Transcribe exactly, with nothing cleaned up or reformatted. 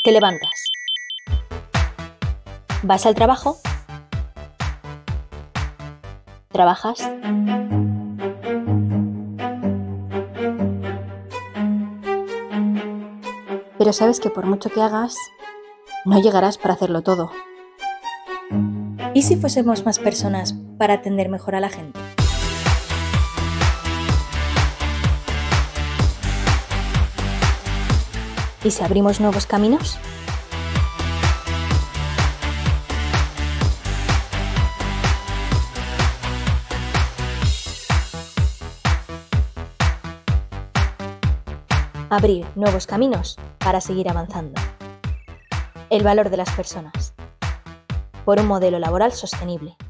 Te levantas. Vas al trabajo. Trabajas. Pero sabes que por mucho que hagas, no llegarás para hacerlo todo. ¿Y si fuésemos más personas para atender mejor a la gente? ¿Y si abrimos nuevos caminos? Abrir nuevos caminos para seguir avanzando. El valor de las personas. Por un modelo laboral sostenible.